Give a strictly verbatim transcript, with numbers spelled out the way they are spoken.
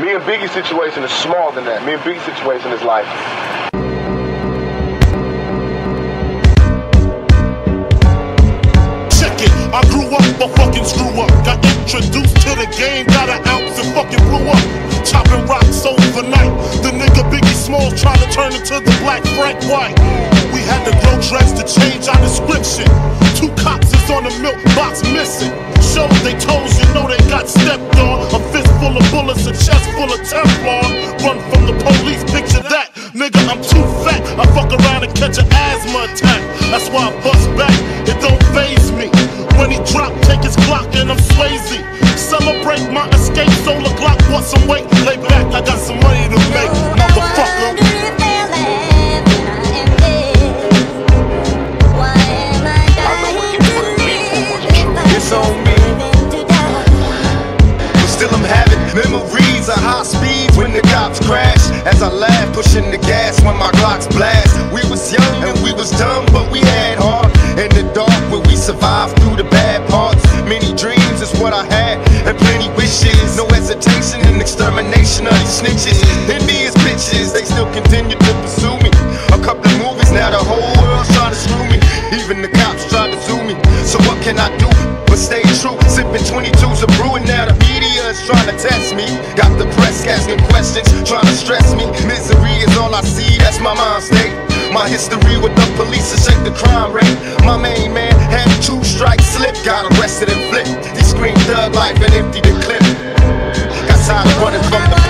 Me and Biggie's situation is smaller than that. Me and Biggie's situation is like, I grew up a fucking screw up. Got introduced to the game, got an ounce and fucking blew up. Chopping rocks overnight. The nigga Biggie Smalls trying to turn into the black Frank White. We had to grow dreads to change our description. Two cops is on the milk box missing. Shows they toes, you know they got stepped on. A fist full of bullets, a chest full of Teflon. Run from the police, picture that. Nigga, I'm too fat. I fuck around and catch an asthma attack. That's why I bust back, it don't faze me. When he drop, take his Glock and I'm Swayze. Celebrate my escape, solar Glock, want some weight. Lay back, I got some money to make, motherfucker. It's on me, but still I'm having memories of high speed when the cops crash. As I laugh, pushing the gas when my Glocks blast. We was young and we was dumb, but we had heart. In the dark where we survived through the bad parts. Many dreams is what I had, and plenty wishes. No hesitation in extermination of these snitches. Envious bitches, they still continue to pursue me. A couple of movies, now the whole world's trying to screw me. Even the cops try to sue me. So what can I do but stay true? Sipping twenty-twos of brewing, now the media is trying to test me. Got the press asking questions, trying to stress me. Misery is all I see, that's my mind state. My history with the police to shake the crime rate. My main man had a two strike slip, got arrested and flipped. He screamed thug life and emptied the clip. Got tired of running from the